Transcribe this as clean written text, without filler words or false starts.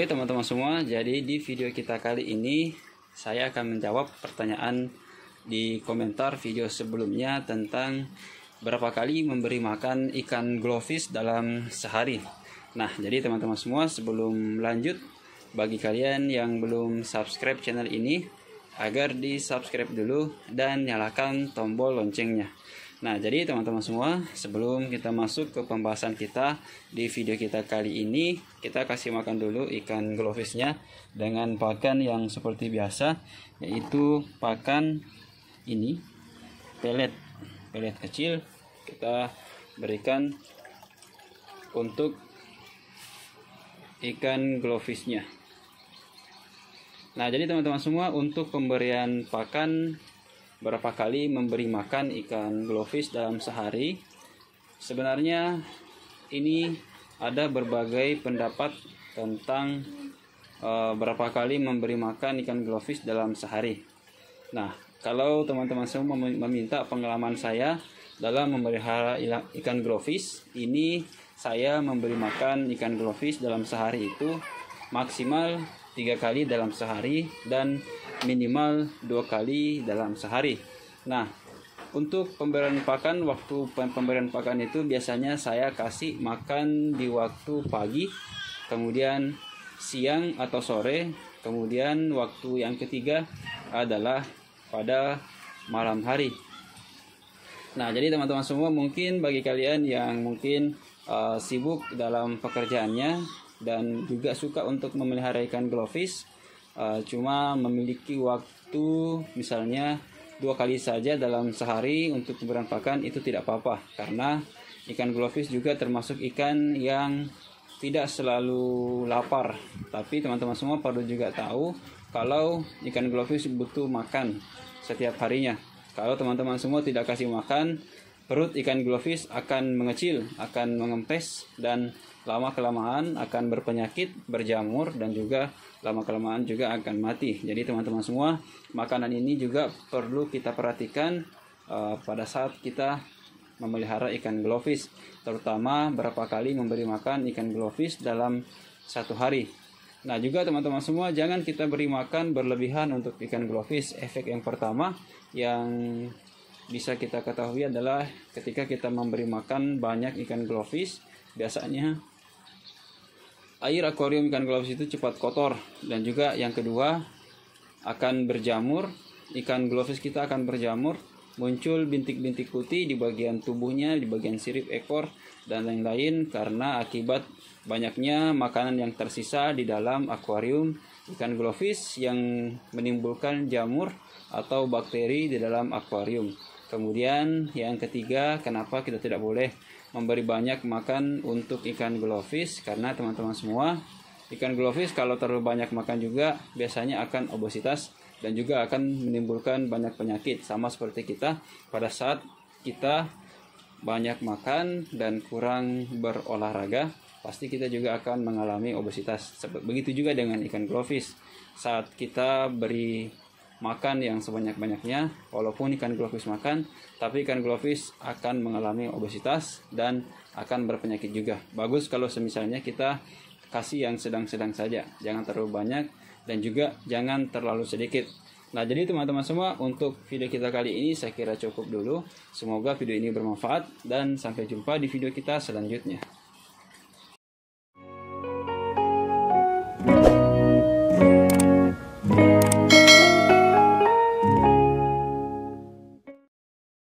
Oke teman-teman semua, jadi di video kita kali ini saya akan menjawab pertanyaan di komentar video sebelumnya tentang berapa kali memberi makan ikan glowfish dalam sehari. Nah, jadi teman-teman semua, sebelum lanjut, bagi kalian yang belum subscribe channel ini, agar di subscribe dulu dan nyalakan tombol loncengnya. Nah, jadi teman-teman semua, sebelum kita masuk ke pembahasan kita di video kita kali ini, kita kasih makan dulu ikan glowfishnya dengan pakan yang seperti biasa, yaitu pakan ini, pelet kecil. Kita berikan untuk ikan glowfishnya. Nah, jadi teman-teman semua, untuk pemberian pakan, berapa kali memberi makan ikan glowfish dalam sehari, sebenarnya ini ada berbagai pendapat tentang berapa kali memberi makan ikan glowfish dalam sehari. Nah, kalau teman-teman semua meminta pengalaman saya dalam memelihara ikan glowfish, ini saya memberi makan ikan glowfish dalam sehari itu maksimal 3 kali dalam sehari dan minimal 2 kali dalam sehari. Nah, untuk pemberian pakan, waktu pemberian pakan itu biasanya saya kasih makan di waktu pagi, kemudian siang atau sore, kemudian waktu yang ketiga adalah pada malam hari. Nah, jadi teman-teman semua, mungkin bagi kalian yang mungkin sibuk dalam pekerjaannya dan juga suka untuk memelihara ikan glowfish, cuma memiliki waktu misalnya 2 kali saja dalam sehari untuk pemberian pakan, itu tidak apa-apa, karena ikan glowfish juga termasuk ikan yang tidak selalu lapar. Tapi teman-teman semua perlu juga tahu kalau ikan glowfish butuh makan setiap harinya. Kalau teman-teman semua tidak kasih makan, perut ikan glowfish akan mengecil, akan mengempes, dan lama-kelamaan akan berpenyakit, berjamur, dan juga lama-kelamaan juga akan mati. Jadi teman-teman semua, makanan ini juga perlu kita perhatikan pada saat kita memelihara ikan glowfish, terutama berapa kali memberi makan ikan glowfish dalam satu hari. Nah, juga teman-teman semua, jangan kita beri makan berlebihan untuk ikan glowfish. Efek yang pertama yang bisa kita ketahui adalah ketika kita memberi makan banyak ikan glowfish, biasanya air akuarium ikan glowfish itu cepat kotor, dan juga yang kedua akan berjamur. Ikan glowfish kita akan berjamur, muncul bintik-bintik putih di bagian tubuhnya, di bagian sirip ekor, dan lain-lain, karena akibat banyaknya makanan yang tersisa di dalam akuarium ikan glowfish yang menimbulkan jamur atau bakteri di dalam akuarium. Kemudian yang ketiga, kenapa kita tidak boleh memberi banyak makan untuk ikan glowfish? Karena teman-teman semua, ikan glowfish kalau terlalu banyak makan juga biasanya akan obesitas dan juga akan menimbulkan banyak penyakit. Sama seperti kita, pada saat kita banyak makan dan kurang berolahraga, pasti kita juga akan mengalami obesitas. Begitu juga dengan ikan glowfish. Saat kita beri makan yang sebanyak-banyaknya, walaupun ikan glowfish makan, tapi ikan glowfish akan mengalami obesitas dan akan berpenyakit juga. Bagus kalau semisalnya kita kasih yang sedang-sedang saja, jangan terlalu banyak dan juga jangan terlalu sedikit. Nah, jadi teman-teman semua, untuk video kita kali ini saya kira cukup dulu. Semoga video ini bermanfaat dan sampai jumpa di video kita selanjutnya.